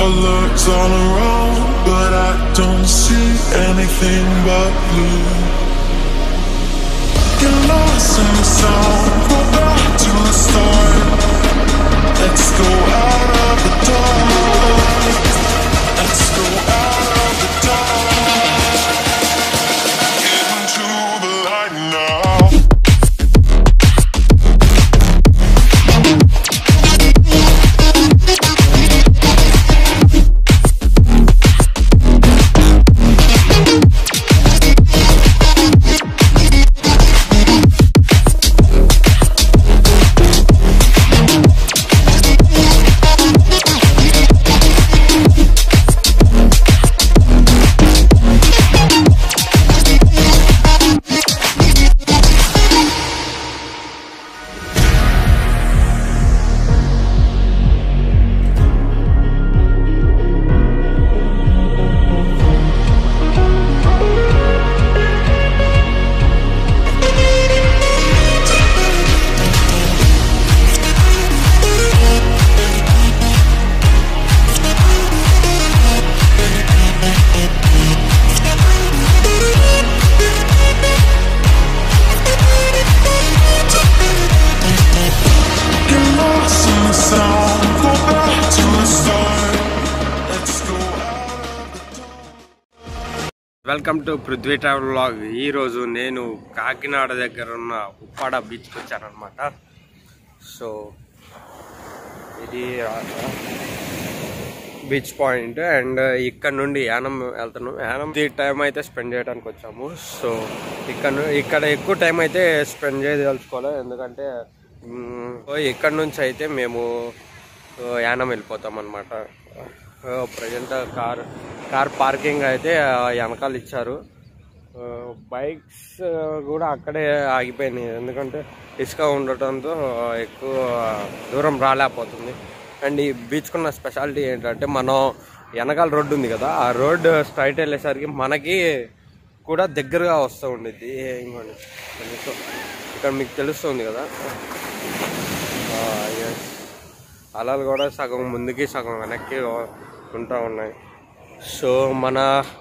colors all around, but I don't see anything but blue. Get lost in the sound, go back to the start. Let's go out of the dark. Let's go out of the dark. Get into the light now. Welcome to Prithvi travel vlog. ఈరోజు నేను కాకినాడ దగ్గర ఉన్న ఉప్పాడ బీచ్కి వచ్చాను అనమాట. So ఇది beach point and ఇక్కడ నుండి యానం వెళ్తున్నాం. యానం టైం అయితే స్పెండ్ చేయడానికి వచ్చాము. సో ఇక్కడ ఎక్కువ టైం అయితే స్పెండ్ చేయదలుచుకోవాలి, ఎందుకంటే ఇక్కడ నుంచి అయితే మేము యానం వెళ్ళిపోతాం అనమాట. ప్రజెంట్ కార్ పార్కింగ్ అయితే వెనకాల ఇచ్చారు. బైక్స్ కూడా అక్కడే ఆగిపోయినాయి, ఎందుకంటే ఇసుక ఉండటంతో ఎక్కువ దూరం రాలేకపోతుంది. అండ్ ఈ బీచ్కున్న స్పెషాలిటీ ఏంటంటే, మనం వెనకాల రోడ్డు ఉంది కదా, ఆ రోడ్డు స్ట్రైట్ వెళ్ళేసరికి మనకి కూడా దగ్గరగా వస్తూ ఉండిద్ది. ఇంకోండి ఇక్కడ మీకు తెలుస్తుంది కదా, అలలు కూడా సగం ముందుకి సగం వెనక్కి ఉంటా ఉన్నాయి. సో మన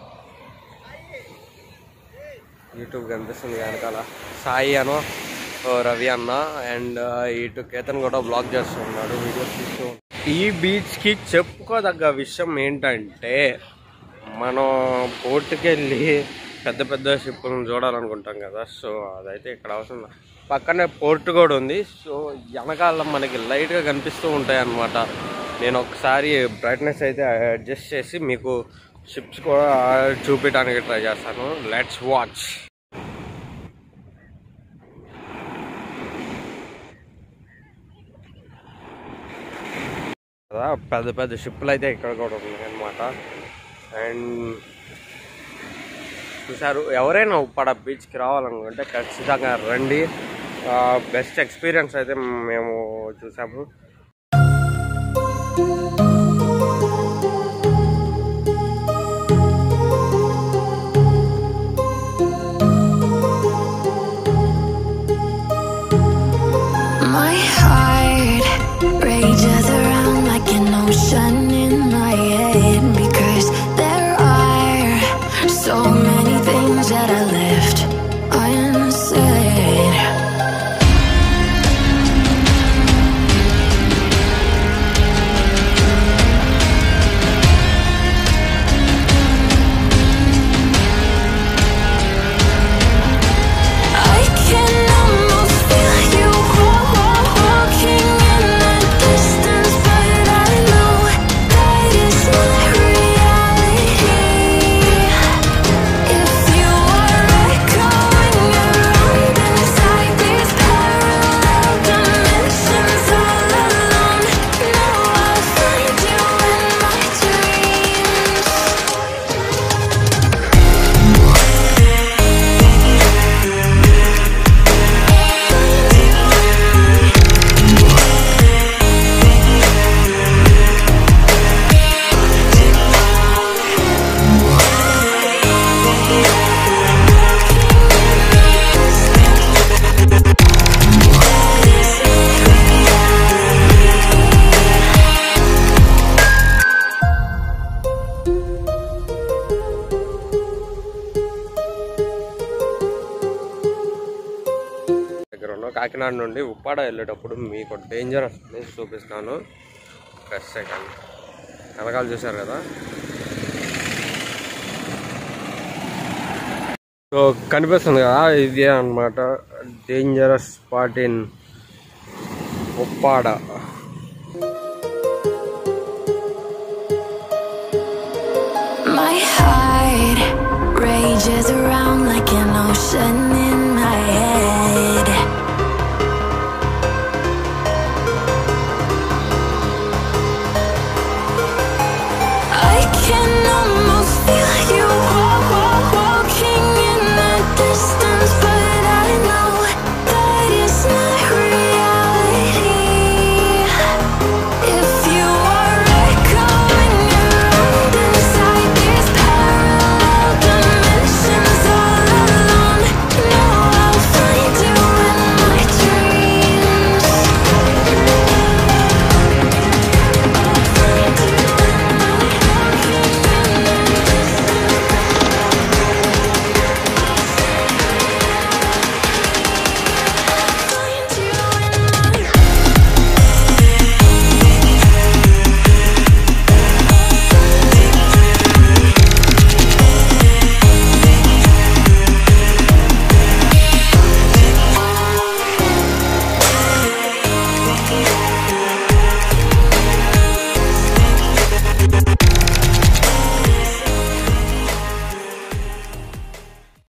యూట్యూబ్ కనిపిస్తుంది వెనకాల సాయి అనో రవి అన్న, అండ్ ఇటు కేతన్ కూడా బ్లాగ్ చేస్తున్నాడు, వీడియోస్ తీస్తూ. ఈ బీచ్కి చెప్పుకోదగ్గ విషయం ఏంటంటే, మనం బోట్కి వెళ్ళి పెద్ద పెద్ద షిప్పులను చూడాలనుకుంటాం కదా. సో అదైతే ఇక్కడ అవసరం. పక్కనే పోర్ట్ కూడా ఉంది. సో వెనకాల మనకి లైట్గా కనిపిస్తూ ఉంటాయి అన్నమాట. నేను ఒకసారి బ్రైట్నెస్ అయితే అడ్జస్ట్ చేసి మీకు షిప్స్ కూడా చూపించడానికి ట్రై చేస్తాను. Let's watch. పెద్ద పెద్ద షిప్లు అయితే ఇక్కడ కూడా ఉన్నాయి అన్నమాట. అండ్ చూసారు, ఎవరైనా ఉప్పాడ బీచ్కి రావాలనుకుంటే ఖచ్చితంగా రండి. బెస్ట్ ఎక్స్పీరియన్స్ అయితే మేము చూసాము. My heart rages around like an ocean in my head, because there are so many things that I left unsaid. Kakinada నుండి ఉప్పాడ వెళ్ళేటప్పుడు మీకు డేంజరస్ ప్లేస్ చూపిస్తాను. ఫస్ట్ సెకండ్ వెనకాల చూసారు కదా. సో కనిపిస్తుంది కదా, ఇదే అన్నమాట dangerous spot in Uppada. My